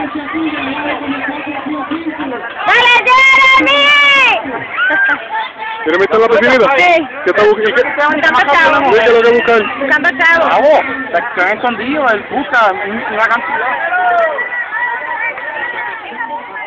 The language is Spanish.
¡Dale, Jeremy! ¿Quieres meter la piscinita? Sí. ¿Qué está buscando? Buscando chavos. ¿Qué es lo que buscan? Buscando chavos. Se han escondido, él busca una cantidad.